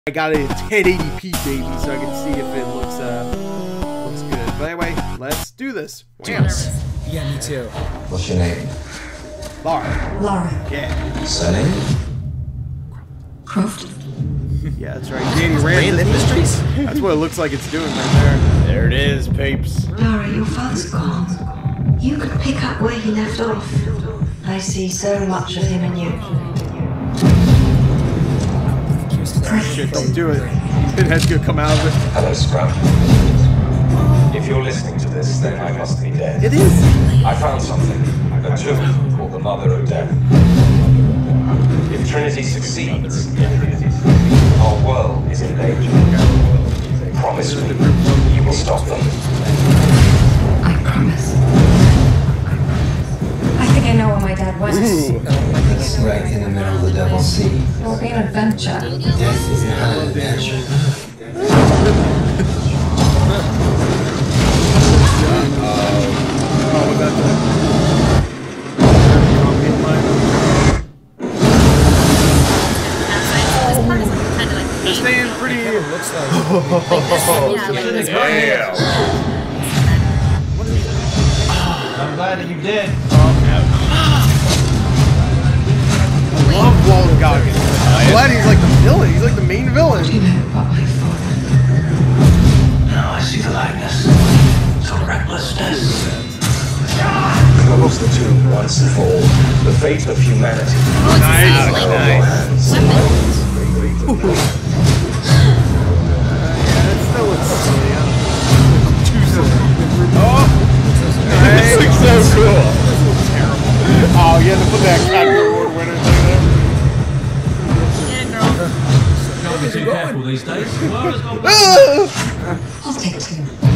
I got it in 1080p, baby, so I can see if it looks good. But anyway, let's do this. Wham. Yeah, me too. What's your name? Laura. Laura. Yeah. Surname? Croft. Yeah, that's right. Danny Rand Industries. That's what it looks like it's doing right there. There it is, papes. Laura, your father's gone. You could pick up where he left off. I see so much of him in you. Shit, don't do it. Pinhead's gonna come out of it. Hello, Scrum. If you're listening to this, then I must be dead. It is. I found something. A tomb called the Mother of Death. If Trinity succeeds, our world is in danger. Promise me you will stop them. I promise. I think I know where my dad was. It's right in the middle of the Devil's Sea. It'll be an adventure. Death is not an adventure. Oh, was that They're staying pretty. Looks like. I'm glad that you did. I love Walton Goggins. I'm glad he's like the villain. He's like the main villain. What do you know about my father? Now I see the likeness. The recklessness. Close the tomb once and for all. The fate of humanity. Nice. That still looks silly. Oh! This looks so cool. This looks terrible. Oh, you had to put that Academy Award winner thing there. Can't be too careful these days. I'll take two.